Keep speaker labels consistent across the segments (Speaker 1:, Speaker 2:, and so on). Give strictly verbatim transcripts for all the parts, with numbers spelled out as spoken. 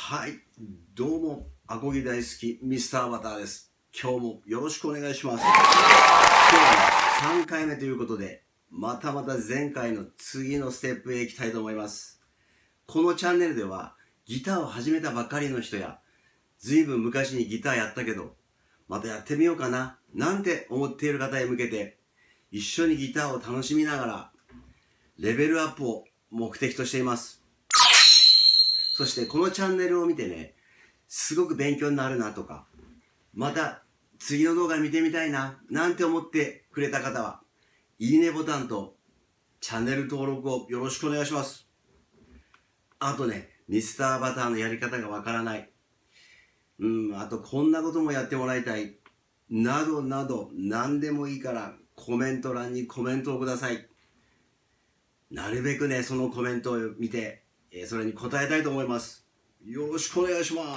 Speaker 1: はい、どうも、アコギ大好き、ミスターバターです。今日もよろしくお願いします。今日はさんかいめということで、またまた前回の次のステップへ行きたいと思います。このチャンネルでは、ギターを始めたばかりの人や、ずいぶん昔にギターやったけど、またやってみようかな、なんて思っている方へ向けて、一緒にギターを楽しみながら、レベルアップを目的としています。そしてこのチャンネルを見てね、すごく勉強になるなとか、また次の動画見てみたいな、なんて思ってくれた方は、いいねボタンとチャンネル登録をよろしくお願いします。あとね、ミスターバターのやり方がわからない。うん、あとこんなこともやってもらいたい。などなど、何でもいいからコメント欄にコメントをください。なるべくね、そのコメントを見て、それに答えたいと思います。よろしくお願いします。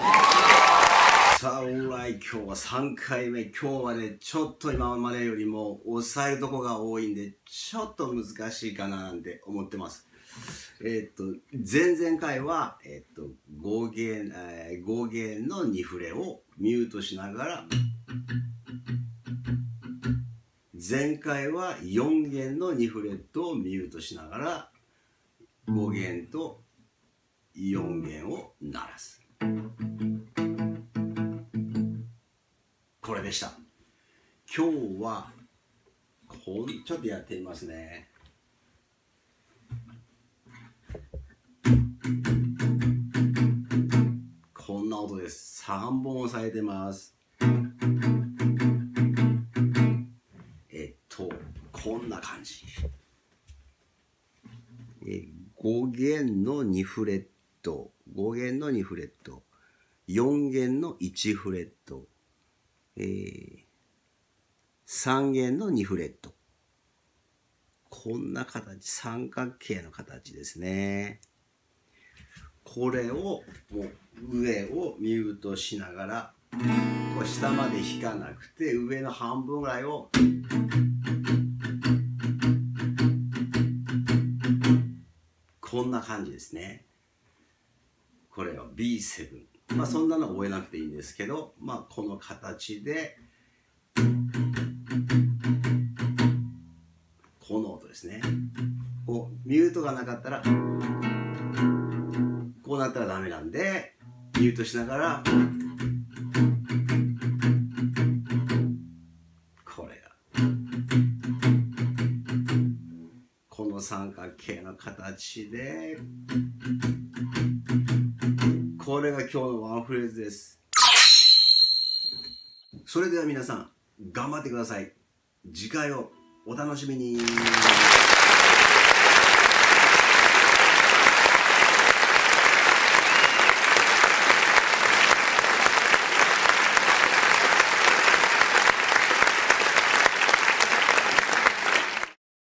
Speaker 1: さあ、オーライ、今日はさんかいめ。今日はね、ちょっと今までよりも抑えるとこが多いんで、ちょっと難しいかななんて思ってます。えっと、前々回は、えっと、ご弦、えー、ご弦のにフレをミュートしながら、前回はよん弦のにフレットをミュートしながら、ご弦とよん弦を鳴らす。これでした。今日はこんちょっとやってみますね。こんな音です。さんぼん押さえてます。えっとこんな感じ。えご弦のにフレット、ご弦のにフレット、よん弦のいちフレット、えー、さん弦のにフレット。こんな形、三角形の形ですね。これを、もう上をミュートしながら、こう下まで弾かなくて、上の半分ぐらいを、こんな感じですね。これは ビーセブン。まあそんなの覚えなくていいんですけど、まあこの形で、この音ですね。こう、ミュートがなかったら、こうなったらダメなんで、ミュートしながら、これが。この三角形の形で、これが今日のワンフレーズです。それでは皆さん、頑張ってください。次回をお楽しみに。